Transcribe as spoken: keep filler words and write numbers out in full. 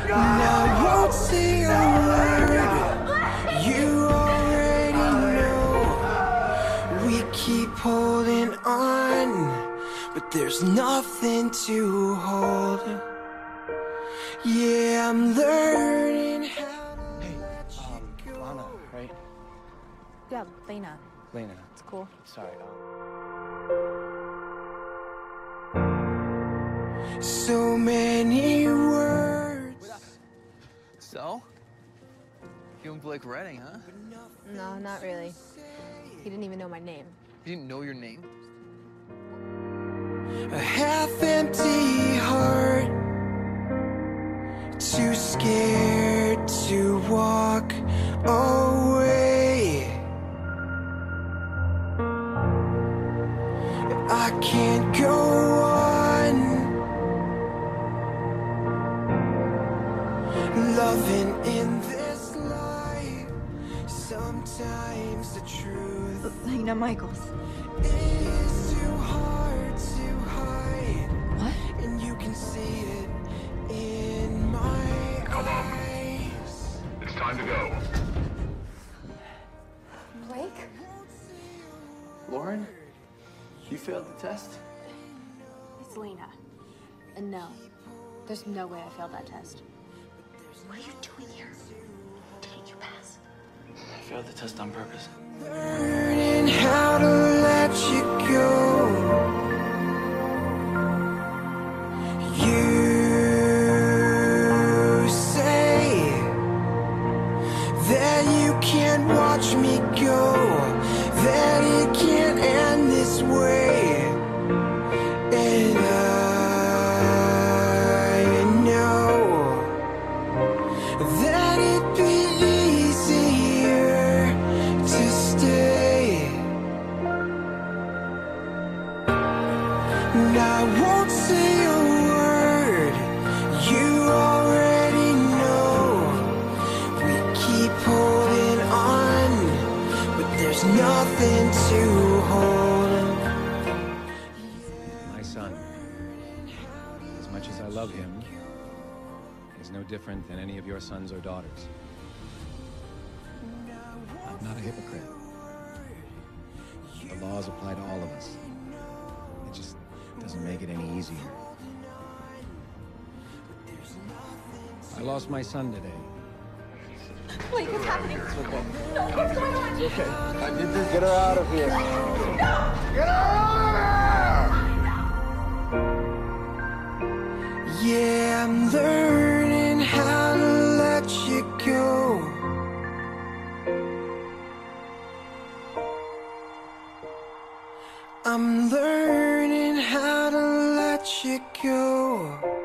And I won't say a word. You already know. We keep holding on, but there's nothing to hold. Yeah, I'm learning how to Hey, let you um, go. Lana, right? Yeah, Laina. Laina. It's cool. Sorry. So many words. So? Feeling Blake Redding, huh? No, not really. He didn't even know my name. You didn't know your name? A half-empty heart, too scared to walk away. I can't go on loving in this life. Sometimes the truth Laina Michaels. is too hard to hide. What? And you can see it in my Come on. eyes. It's time to go. Blake? Lauren, you failed the test? It's Laina. And no, there's no way I failed that test. What are you doing here? Didn't you pass? I failed the test on purpose. Learning how to let you go. You say that you can't watch me go, that it can't end this way. And I know that it'd be easier to stay. And I won't say a word. You already know. We keep holding on, but there's nothing to hold. My son, as much as I love him, is no different than any of your sons or daughters. I'm not a hypocrite. The laws apply to all of us. It just doesn't make it any easier. I lost my son today. Blake, what's happening? It's okay. No, what's going on? It's okay. I did this. Get her out of here. Yeah, I'm learning how to let you go. I'm learning how to let you go.